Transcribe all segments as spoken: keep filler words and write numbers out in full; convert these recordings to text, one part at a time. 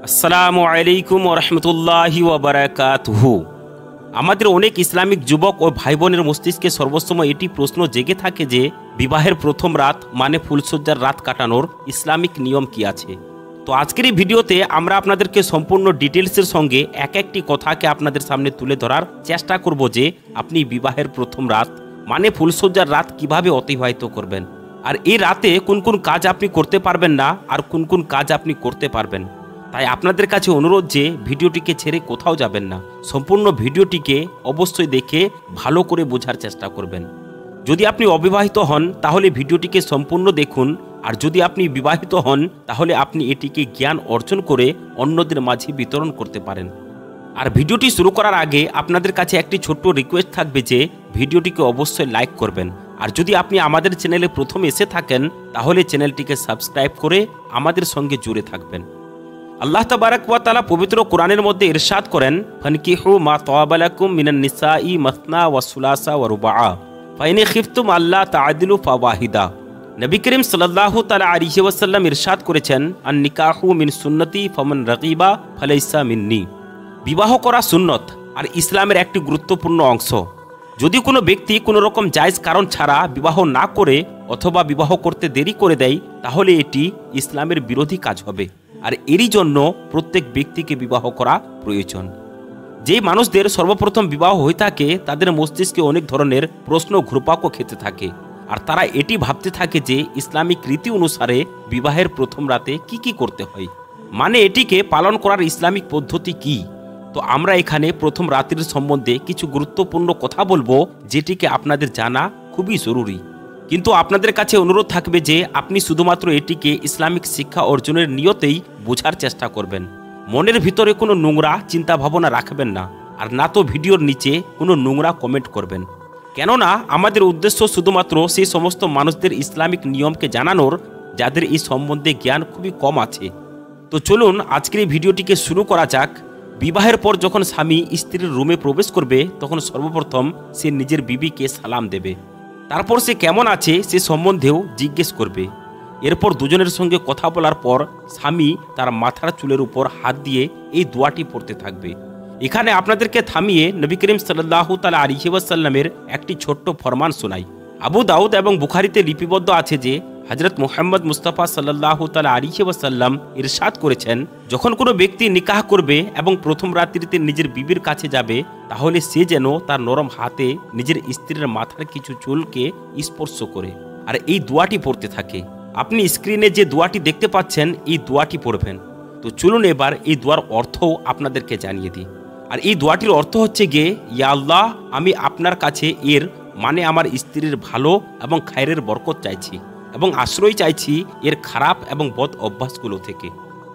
আসসালামু আলাইকুম ওয়া রাহমাতুল্লাহি ওয়া বারাকাতুহু। আমাদের অনেক ইসলামিক যুবক ও ভাই বোনের মস্তিষ্কে সর্বসময় এটি প্রশ্ন জেগে থাকে যে বিবাহের প্রথম রাত মানে ফুলসজ্জার রাত কাটানোর ইসলামিক নিয়ম কি আছে। তো আজকের এই ভিডিওতে আমরা আপনাদেরকে সম্পূর্ণ ডিটেলসের সঙ্গে এক একটি কথাকে আপনাদের সামনে তুলে ধরার চেষ্টা করব যে আপনি বিবাহের প্রথম রাত মানে ফুলসজ্জার রাত কিভাবে অতিবাহিত করবেন, আর এই রাতে কোন কোন কাজ আপনি করতে পারবেন না আর কোন কোন কাজ আপনি করতে পারবেন। তাই আপনাদের কাছে অনুরোধ যে ভিডিওটিকে ছেড়ে কোথাও যাবেন না, সম্পূর্ণ ভিডিওটিকে অবশ্যই দেখে ভালো করে বোঝার চেষ্টা করবেন। যদি আপনি অবিবাহিত হন তাহলে ভিডিওটিকে সম্পূর্ণ দেখুন, আর যদি আপনি বিবাহিত হন তাহলে আপনি এটিকে জ্ঞান অর্জন করে অন্যদের মাঝে বিতরণ করতে পারেন। আর ভিডিওটি শুরু করার আগে আপনাদের কাছে একটি ছোট্ট রিকোয়েস্ট থাকবে যে ভিডিওটিকে অবশ্যই লাইক করবেন, আর যদি আপনি আমাদের চ্যানেলে প্রথম এসে থাকেন তাহলে চ্যানেলটিকে সাবস্ক্রাইব করে আমাদের সঙ্গে জুড়ে থাকবেন। আল্লাহ তাবারাক ওয়া তাআলা পবিত্র কোরআনের মধ্যে ইরশাদ করেন, ফানকিহু মা তাওয়াবা লাকুম মিনান নিসাই মাসনা ওয়া সুলাসা ওয়া রুবাআ ফাইন খিফতুম আল্লা তাআদিলু ফাওয়াহিদা। নবী করিম সাল্লাল্লাহু তাআলা আলাইহি ওয়াসাল্লাম ইরশাদ করেছেন, আন নিকাহু মিন সুন্নতি ফামান রাগিবা ফালাইসা মিন্নি। বিবাহ করা সুন্নত আর ইসলামের একটি গুরুত্বপূর্ণ অংশ। যদি কোনো ব্যক্তি কোনো রকম জায়েজ কারণ ছাড়া বিবাহ না করে অথবা বিবাহ করতে দেরি করে দেয় তাহলে এটি ইসলামের বিরোধী কাজ হবে, আর এরই জন্য প্রত্যেক ব্যক্তিকে বিবাহ করা প্রয়োজন। যেই মানুষদের সর্বপ্রথম বিবাহ হয়ে থাকে তাদের মস্তিষ্কে অনেক ধরনের প্রশ্ন ঘুরপাকও খেতে থাকে, আর তারা এটি ভাবতে থাকে যে ইসলামিক রীতি অনুসারে বিবাহের প্রথম রাতে কি কি করতে হয়, মানে এটিকে পালন করার ইসলামিক পদ্ধতি কি। তো আমরা এখানে প্রথম রাতের সম্বন্ধে কিছু গুরুত্বপূর্ণ কথা বলবো যেটিকে আপনাদের জানা খুবই জরুরি। কিন্তু আপনাদের কাছে অনুরোধ থাকবে যে আপনি শুধুমাত্র এটিকে ইসলামিক শিক্ষা অর্জনের নিয়তেই বোঝার চেষ্টা করবেন। মনের ভিতরে কোনো নোংরা চিন্তা ভাবনা রাখবেন না, আর না তো ভিডিওর নিচে কোনো নোংরা কমেন্ট করবেন, কেননা আমাদের উদ্দেশ্য শুধুমাত্র সেই সমস্ত মানুষদের ইসলামিক নিয়মকে জানানোর যাদের এই সম্বন্ধে জ্ঞান খুবই কম আছে। তো চলুন আজকের এই ভিডিওটিকে শুরু করা যাক। বিবাহের পর যখন স্বামী স্ত্রীর রুমে প্রবেশ করবে তখন সর্বপ্রথম সে নিজের বিবিকে সালাম দেবে, তারপর সে কেমন আছে সে সম্বন্ধেও জিজ্ঞেস করবে। এরপর দুজনের সঙ্গে কথা বলার পর স্বামী তার মাথার চুলের উপর হাত দিয়ে এই দোয়াটি পড়তে থাকবে। এখানে আপনাদেরকে থামিয়ে নবী করিম সাল্লাল্লাহু তাআলা আলাইহি ওয়াসাল্লামের একটি ছোট্ট ফরমান শোনাই। আবু দাউদ এবং বুখারীতে লিপিবদ্ধ আছে যে হযরত মুহাম্মদ মুস্তাফা সাল্লাল্লাহু তাআলা আলাইহি ওয়াসাল্লাম ইরশাদ করেছেন, যখন কোনো ব্যক্তি নিকাহ করবে এবং প্রথম রাত্রিতে নিজের বিবির কাছে যাবে তাহলে সে যেন তার নরম হাতে নিজের স্ত্রীর মাথার কিছু চুলকে স্পর্শ করে আর এই দোয়াটি পড়তে থাকে। আপনি স্ক্রিনে যে দোয়াটি দেখতে পাচ্ছেন এই দোয়াটি পড়বেন। তো চলুন এবার এই দোয়ার অর্থও আপনাদেরকে জানিয়ে দিই। আর এই দোয়াটির অর্থ হচ্ছে গিয়ে, ইয়া আল্লাহ, আমি আপনার কাছে এর মানে আমার স্ত্রীর ভালো এবং খায়রের বরকত চাইছি এবং আশ্রয় চাইছি এর খারাপ এবং বদ অভ্যাসগুলো থেকে।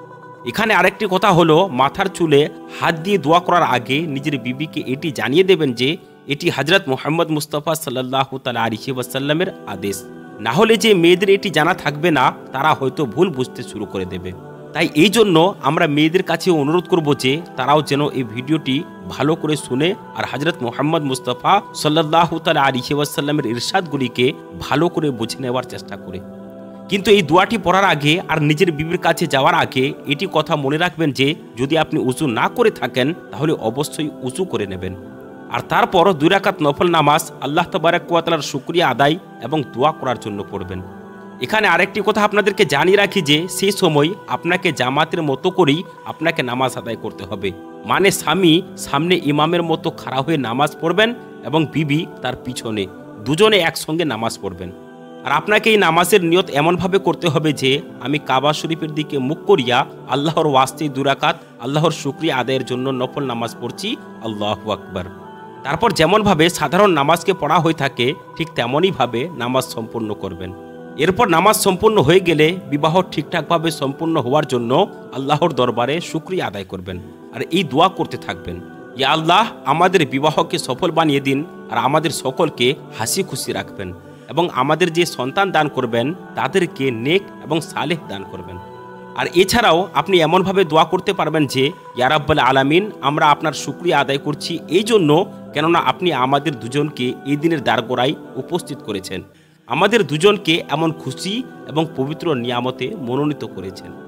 এখানে আরেকটি কথা হলো, মাথার চুলে হাত দিয়ে দোয়া করার আগে নিজের বিবিকে এটি জানিয়ে দেবেন যে এটি হযরত মুহাম্মদ মুস্তাফা সাল্লাল্লাহু তাআলা আলাইহি ওয়াসাল্লামের আদেশ। না হলে যে মেয়েদের এটি জানা থাকবে না তারা হয়তো ভুল বুঝতে শুরু করে দেবে। তাই এই জন্য আমরা মেয়েদের কাছে অনুরোধ করব যে তারাও যেন এই ভিডিওটি ভালো করে শুনে আর হযরত মুহাম্মদ মুস্তাফা সাল্লাল্লাহু তাআলা আলাইহি ওয়াসাল্লামের ইরশাদগুলিকে ভালো করে বুঝে নেওয়ার চেষ্টা করে। কিন্তু এই দোয়াটি পড়ার আগে আর নিজের বিবির কাছে যাওয়ার আগে এটি কথা মনে রাখবেন যে যদি আপনি উযু না করে থাকেন তাহলে অবশ্যই উযু করে নেবেন, আর তারপর দুই রাকাত নফল নামাজ আল্লাহ তাবারাক ওয়া তাআলার শুকরিয়া আদায় এবং দোয়া করার জন্য পড়বেন। এখানে আরেকটি কথা আপনাদেরকে জানিয়ে রাখি যে সেই সময় আপনাকে জামাতের মতো করেই আপনাকে নামাজ আদায় করতে হবে, মানে স্বামী সামনে ইমামের মতো খাড়া হয়ে নামাজ পড়বেন এবং বিবি তার পিছনে, দুজনে একসঙ্গে নামাজ পড়বেন। আর আপনাকে এই নামাজের নিয়ত এমনভাবে করতে হবে যে আমি কাবা শরীফের দিকে মুখ করিয়া আল্লাহর ওয়াস্তে দুই রাকাত আল্লাহর শুকরিয়া আদায়ের জন্য নফল নামাজ পড়ছি, আল্লাহু আকবার। তারপর যেমনভাবে সাধারণ নামাজকে পড়া হয়ে থাকে ঠিক তেমনইভাবে নামাজ সম্পূর্ণ করবেন। এরপর নামাজ সম্পূর্ণ হয়ে গেলে বিবাহ ঠিকঠাকভাবে সম্পূর্ণ হওয়ার জন্য আল্লাহর দরবারে শুকরিয়া আদায় করবেন আর এই দোয়া করতে থাকবেন, ইয়া আল্লাহ, আমাদের বিবাহকে সফল বানিয়ে দিন আর আমাদের সকলকে হাসি খুশি রাখবেন এবং আমাদের যে সন্তান দান করবেন তাদেরকে নেক এবং সালেহ দান করবেন। আর এছাড়াও আপনি এমনভাবে দোয়া করতে পারবেন যে, ইয়া রাব্বুল আলামিন, আমরা আপনার শুকরিয়া আদায় করছি এই জন্য কেননা আপনি আমাদের দুজনকে এই দিনের দ্বারগোড়ায় উপস্থিত করেছেন, আমাদের দুজনকে এমন খুশি এবং পবিত্র নিয়ামতে মনোনীত করেছেন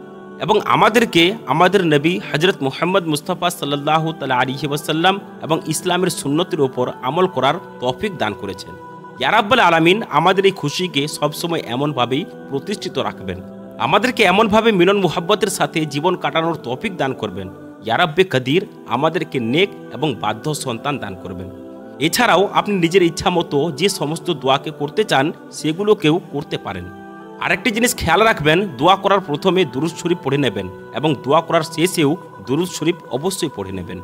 এবং আমাদেরকে আমাদের নবী হজরত মুহাম্মদ মুস্তাফা সাল্লাল্লাহু তাআলা আলাইহি ওয়াসাল্লাম এবং ইসলামের সুন্নতের ওপর আমল করার তৌফিক দান করেছেন। ইয়া রাব্বুল আলামিন আমাদের এই খুশিকে সবসময় এমনভাবেই প্রতিষ্ঠিত রাখবেন, আমাদেরকে এমনভাবে মিলন মুহাব্বতের সাথে জীবন কাটানোর তৌফিক দান করবেন। ইয়া রাব্বে কাদির আমাদেরকে নেক এবং বাধ্য সন্তান দান করবেন। এছাড়াও আপনি নিজের ইচ্ছা মতো যে সমস্ত দোয়াকে করতে চান সেগুলোকেও করতে পারেন। আরেকটি জিনিস খেয়াল রাখবেন, দোয়া করার প্রথমে দুরূদ শরীফ পড়ে নেবেন এবং দোয়া করার শেষেও দুরূদ শরীফ অবশ্যই পড়ে নেবেন।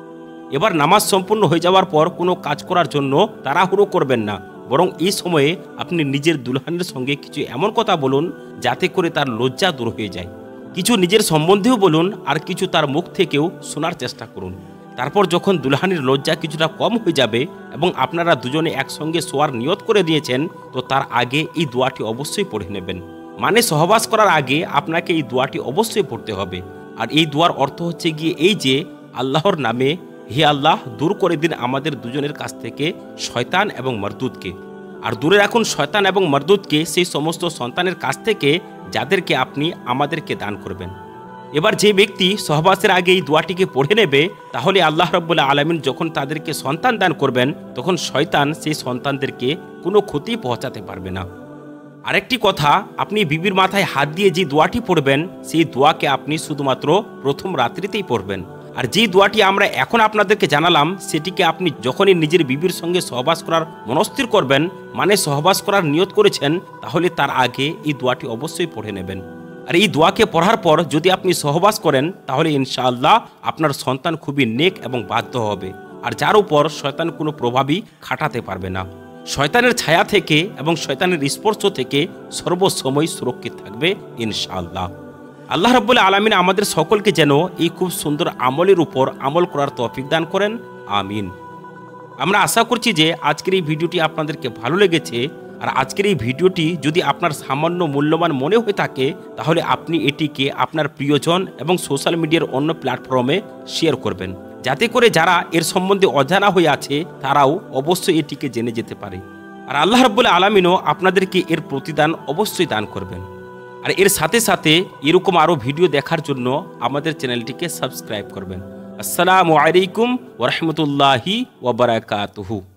এবার নামাজ সম্পূর্ণ হয়ে যাওয়ার পর কোনো কাজ করার জন্য তাড়াহুড়ো করবেন না, বরং এই সময়ে আপনি নিজের দুলহানের সঙ্গে কিছু এমন কথা বলুন যাতে করে তার লজ্জা দূর হয়ে যায়। কিছু নিজের সম্বন্ধেও বলুন আর কিছু তার মুখ থেকেও শোনার চেষ্টা করুন। তারপর যখন দুলহানির লজ্জা কিছুটা কম হয়ে যাবে এবং আপনারা দুজনে একসঙ্গে শোয়ার নিয়ত করে দিয়েছেন, তো তার আগে এই দোয়াটি অবশ্যই পড়ে নেবেন। মানে সহবাস করার আগে আপনাকে এই দোয়াটি অবশ্যই পড়তে হবে। আর এই দোয়ার অর্থ হচ্ছে গিয়ে এই যে, আল্লাহর নামে হে আল্লাহ দূর করে দিন আমাদের দুজনের কাছ থেকে শয়তান এবং মরদুদকে, আর দূরে রাখুন শয়তান এবং মরদুদকে সেই সমস্ত সন্তানের কাছ থেকে যাদেরকে আপনি আমাদেরকে দান করবেন। এবার যে ব্যক্তি সহবাসের আগে এই দোয়াটিকে পড়ে নেবে, তাহলে আল্লাহ রাব্বুল আলামিন যখন তাদেরকে সন্তান দান করবেন তখন শয়তান সেই সন্তানদেরকে কোনো ক্ষতি পৌঁছাতে পারবে না। আরেকটি কথা, আপনি বিবির মাথায় হাত দিয়ে যে দোয়াটি পড়বেন সেই দোয়াকে আপনি শুধুমাত্র প্রথম রাত্রিতেই পড়বেন। আর যে দোয়াটি আমরা এখন আপনাদেরকে জানালাম সেটিকে আপনি যখনই নিজের বিবির সঙ্গে সহবাস করার মনস্থির করবেন, মানে সহবাস করার নিয়ত করেছেন, তাহলে তার আগে এই দোয়াটি অবশ্যই পড়ে নেবেন। আর এই দোয়াকে পড়ার পর যদি আপনি সহবাস করেন তাহলে ইনশাআল্লাহ আপনার সন্তান খুবই নেক এবং বাধ্য হবে, আর যার উপর শয়তান কোনো প্রভাবই খাটাতে পারবে না। শয়তানের ছায়া থেকে এবং শয়তানের স্পর্শ থেকে সর্বসময় সুরক্ষিত থাকবে ইনশাআল্লাহ। আল্লাহ রাব্বুল আলামিন আমাদের সকলকে যেন এই খুব সুন্দর আমলের উপর আমল করার তৌফিক দান করেন, আমিন। আমরা আশা করছি যে আজকের এই ভিডিওটি আপনাদেরকে ভালো লেগেছে। আর আজকের এই ভিডিওটি যদি আপনার সামান্য মূল্যবান মনে হয়ে থাকে তাহলে আপনি এটিকে আপনার প্রিয়জন এবং সোশ্যাল মিডিয়ার অন্য প্ল্যাটফর্মে শেয়ার করবেন, যাতে করে যারা এর সম্বন্ধে অজানা হয়ে আছে তারাও অবশ্যই এটিকে জেনে যেতে পারে। আর আল্লাহ রাব্বুল আলামিনও আপনাদেরকে এর প্রতিদান অবশ্যই দান করবেন। আর এর সাথে সাথে এরকম আরও ভিডিও দেখার জন্য আমাদের চ্যানেলটিকে সাবস্ক্রাইব করবেন। আসসালামু আলাইকুম ওয়া রাহমাতুল্লাহি ওয়া বারাকাতুহু।